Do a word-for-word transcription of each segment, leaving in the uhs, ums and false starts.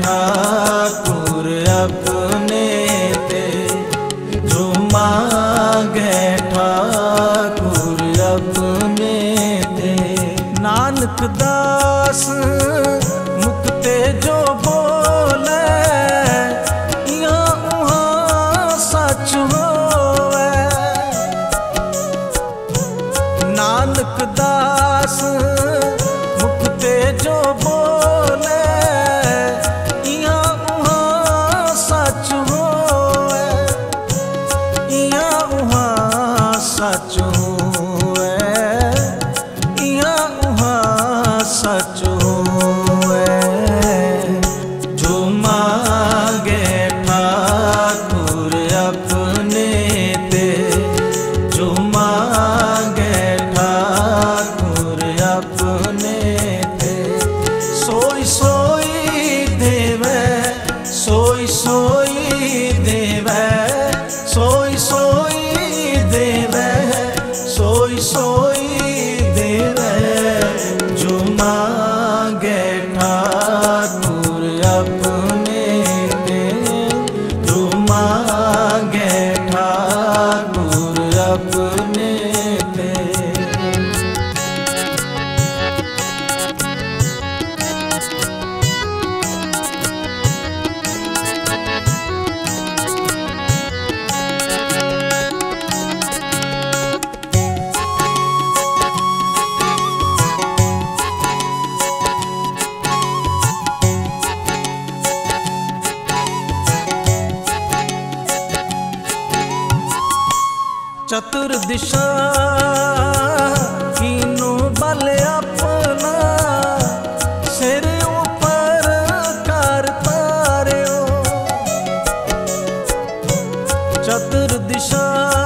ठाकुर अपने ते, झूमांगे ठाकुर अपने ते। नानक दास मुक्ते जो बोले, यहाँ उहाँ सच होवे। नानक दास मुक्ते जो बोले, यहाँ उहाँ सच होवे। यहाँ उहाँ सच होवे, यहाँ उहाँ सच होवे। झूमांगे ठाकुर अपने ते, झूमांगे ठाकुर अपने ते। सोई सोई देवे, सोई सोई देवे, सोई सोई देवे, सोई सोई देवे। झूमांगे ठाकुर अपने ते, झूमांगे ठाकुर अपने ते। चतुर्दिशा कीनो बल अपना, सिर ऊपर कर तार्यो। चतुर्दिशा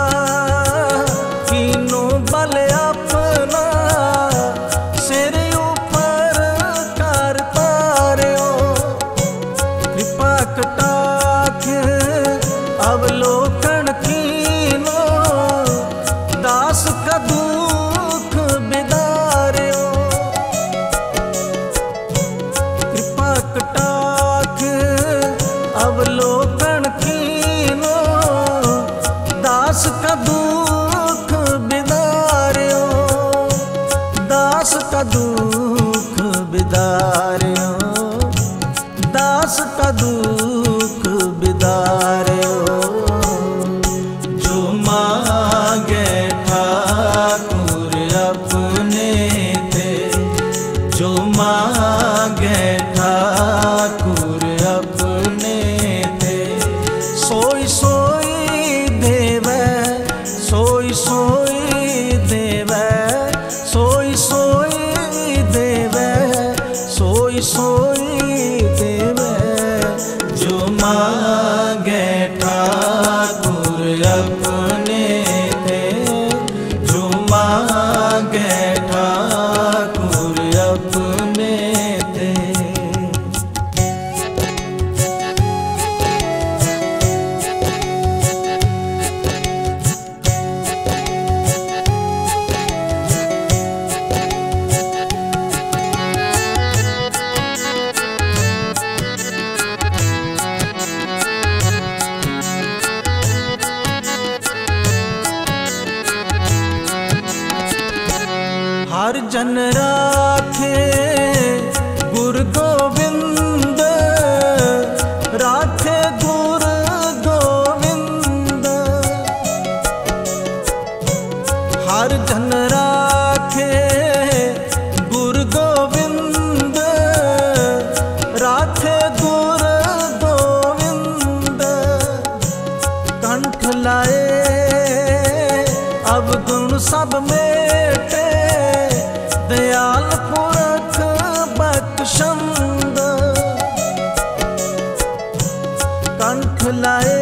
कीनो बल अपना, सिर ऊपर कर तार्यो। कृपा कटाक्ष अवलोकन कीनो, दास का दुख बिदार्यो। कृपा कटाक्ष अवलोकन कीनो, दास का दुख बिदार्यो। दास का दुख बिदार्यो, दास का दुख बिदार्यो। झूमांगे ठाकुर अपने ते, झूमांगे ठाकुर अपने ते। सोई सोई देवे, सोई सोई देवे, सोई सोई देवे, सोई सोई देवे। झूमांगे ठाकुर अपने ते, झूमांगे ठाकुर अपने ते। हर जन राखे गुरु गोविंद, राखे गुरु गोविंद। हर जन राखे गुरु गोविंद, राखे गुरु गोविंद। कंठ लाए अब गुण सब मेटे, दयाल पुरख बख्शंद। कंठ लाए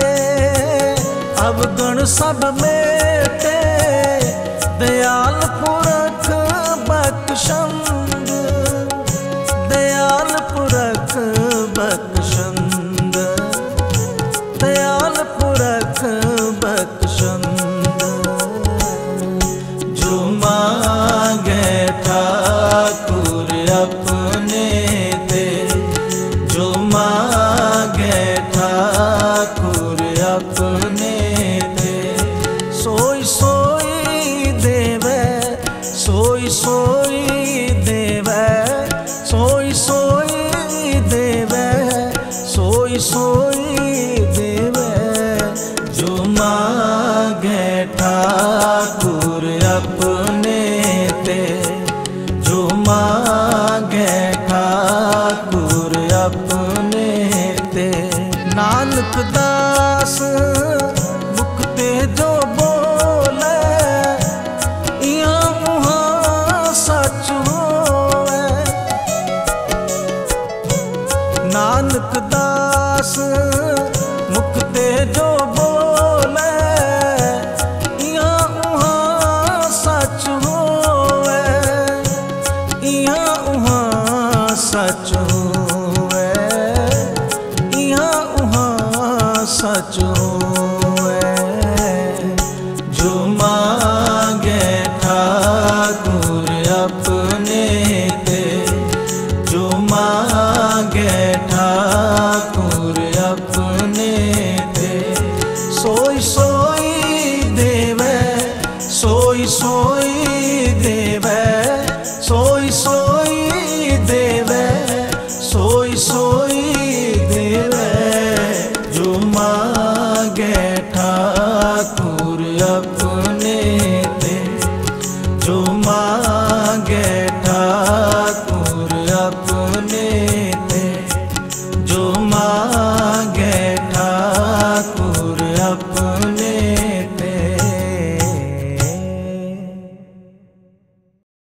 अब गुण सब मेटे, दयाल पुरख बख्शंद। दयाल पुरख बख्शंद, दयाल पुरख बख्शंद। झूमांगे ठाकुर अपने ते, झूम मांगे ठाकुर अपने ते, सोई सोई देवे, सोई सोई देवे, सोई सोई देवे, सोई सोई देवे, जो मांगे ठाकुर अपने ते, जो मांगे ठाकुर अपने ते। नानक दास मुक्ते जो बोले, इया मुहा सच होवे। नानक दास मुक्ते जो बोले,